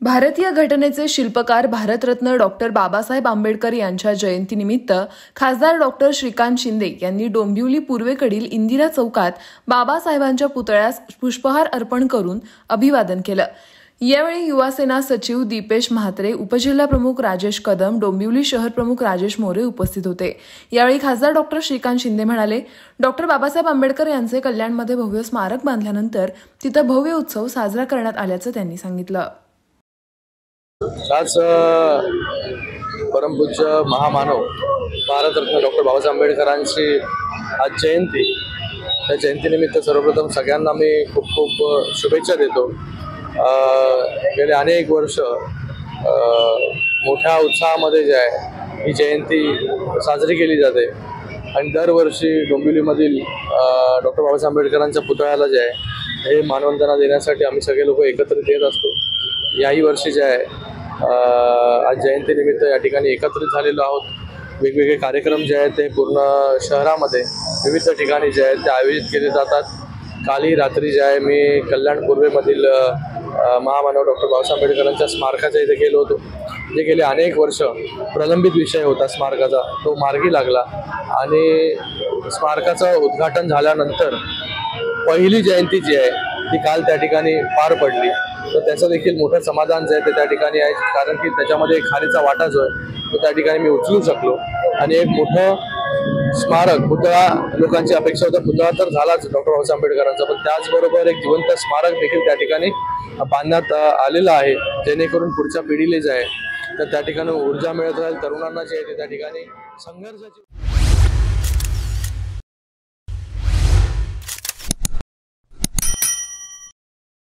भारतीय घटनेचे शिल्पकार भारतरत्न डॉक्टर बाबासाहेब आंबेडकर यांच्या जयंतीनिमित्त खासदार डॉक्टर श्रीकांत शिंदे यांनी डोंबिवली पूर्वेकडील इंदिरा चौकात बाबासाहेबांच्या पुतळ्यास पुष्पहार अर्पण करून अभिवादन केलं। यावेळी युवासेना सचिव दीपेश म्हात्रे, उपजिल्हाप्रमुख राजेश कदम, डोंबिवली शहर प्रमुख राजेश मोरे उपस्थित होते। यावेळी खासदार डॉक्टर श्रीकांत शिंदे म्हणाले, डॉक्टर बाबासाहेब आंबेडकर यांचे कल्याणमध्ये भव्य स्मारक बांधल्यानंतर तिथं भव्य उत्सव साजरा करण्यात आल्याचं त्यांनी सांगितलं। आज परमपूज्य महामानव भारतरत्न डॉक्टर बाबासाहेब आंबेडकरांची आज जयंती। त्या जयंतीनिमित्त सर्वप्रथम सगळ्यांना मी खूप खूप शुभेच्छा देतो। गेले अनेक वर्ष मोठ्या उत्साहामध्ये जे आहे ही जयंती साजरी केली जाते आणि दरवर्षी डोंबिवलीमधील डॉक्टर बाबासाहेब आंबेडकरांच्या पुतळ्याला जे आहे हे मानवंदना देण्यासाठी आम्ही सगळे लोक एकत्रित येत असतो। याही वर्षी जे आहे आज जयंतीनिमित्त या ठिकाणी एकत्रित झालेलो आहोत। वेगवेगळे कार्यक्रम जे आहेत ते पूर्ण शहरामध्ये विविध ठिकाणी जे आहेत ते आयोजित केले जातात। कालही रात्री जे आहे मी कल्याण पूर्वेमधील महामानव डॉक्टर बाबासाहेब आंबेडकरांच्या स्मारकाच्या इथे गेलो होतो। जे गेले अनेक वर्ष प्रलंबित विषय होता स्मारकाचा, तो मार्गी लागला आणि स्मारकाचं उद्घाटन झाल्यानंतर पहिली जयंती जी आहे ती काल त्या ठिकाणी पार पडली। तर त्याचं देखील मोठं समाधान जे आहे ते त्या ठिकाणी आहे, कारण की त्याच्यामध्ये खारीचा वाटा जो आहे तो त्या ठिकाणी मी उचलू शकलो आणि एक मोठं स्मारक, पुतळा लोकांची अपेक्षा होता, पुतळा तर झालाच डॉक्टर बाबासाहेब आंबेडकरांचा, पण त्याचबरोबर एक जिवंत स्मारक देखील त्या ठिकाणी बांधण्यात आलेलं आहे, जेणेकरून पुढच्या पिढीला जे आहे तर त्या ठिकाणी ऊर्जा मिळत राहील, तरुणांना जे आहे ते त्या ठिकाणी संघर्षाची